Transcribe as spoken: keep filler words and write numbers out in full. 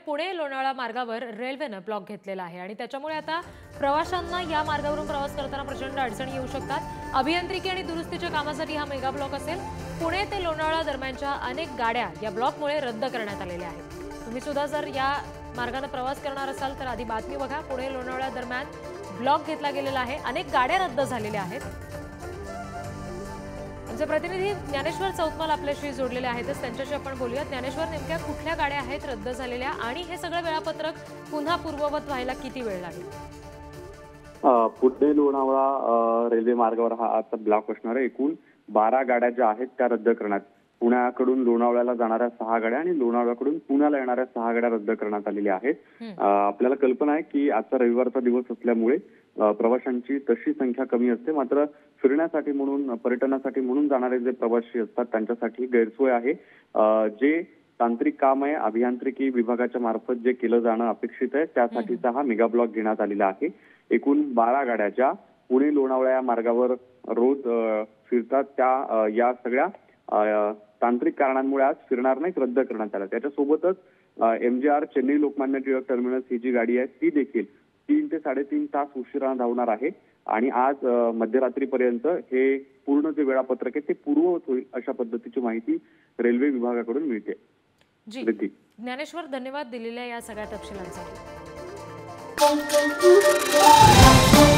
पुणे लोणावळा मार्गावर रेल्वेने ब्लॉक घेतलेला आहे आणि त्याच्यामुळे आता प्रवाशांना या मार्गावरून प्रवास करताना प्रचंड अडचणी येऊ शकतात। अभियांत्रिकी आणि दुरुस्तीच्या कामासाठी हा मेगा ब्लॉक असेल। पुणे ते लोणावळा दरम्यानच्या अनेक गाड्या या ब्लॉकमुळे रद्द करण्यात आलेल्या आहेत। तुम्ही सुद्धा जर या मार्गाने प्रवास करणार असाल तर आधी बातमी बघा। पुणे लोणावळा दरम्यान ब्लॉक घेतला गेलेला आहे, अनेक गाड्या रद्द झालेल्या आहेत। आमचे प्रतिनिधी ज्ञानेश्वर चौतमल आपल्याशी जोडलेले आहेत, त्यांच्याशी आपण बोलूया। ज्ञानेश्वर, नेमक्या कुठल्या गाड्या आहेत रद्द झालेल्या आणि हे सगळे वेळापत्रक पुन्हा पूर्ववत व्हायला किती वेळ लागेल? पुणे लोणावळा रेल्वे मार्गावर हा आता ब्लॉक असणार आहे। एकूण बारा गाड्या ज्या आहेत त्या रद्द करण्यात, पुण्याकडून लोणावळ्याला जाणाऱ्या सहा गाड्या आणि लोणावळ्याकडून पुण्याला येणाऱ्या सहा गाड्या रद्द करण्यात आलेल्या आहेत। आपल्याला कल्पना आहे की आजचा रविवारचा दिवस असल्यामुळे प्रवाशांची तशी संख्या कमी असते, मात्र फिरण्यासाठी म्हणून, पर्यटनासाठी म्हणून जाणारे जे प्रवासी असतात त्यांच्यासाठी गैरसोय आहे। जे तांत्रिक काम आहे अभियांत्रिकी विभागाच्या मार्फत जे केलं जाणं अपेक्षित आहे त्यासाठीचा हा मेगा ब्लॉक घेण्यात आलेला आहे। एकूण बारा गाड्या ज्या पुणे लोणावळा या मार्गावर रोज फिरतात त्या या सगळ्या तांत्रिक कारणांमुळे आज फिरणार नाहीत, रद्द करण्यात आल्या। त्याच्यासोबतच M G R Chennai Lokmanya Tilak terminus ही जी गाडी आहे ती देखील तीन ते साडेतीन तास उशिरा धावणार आहे आणि आज मध्यरात्रीपर्यंत हे पूर्ण जे वेळापत्रक आहे ते पूर्ववत होईल अशा पद्धतीची माहिती रेल्वे विभागाकडून मिळते। जी ज्ञानेश्वर, धन्यवाद दिलेल्या या सगळ्या तपशिलांसाठी।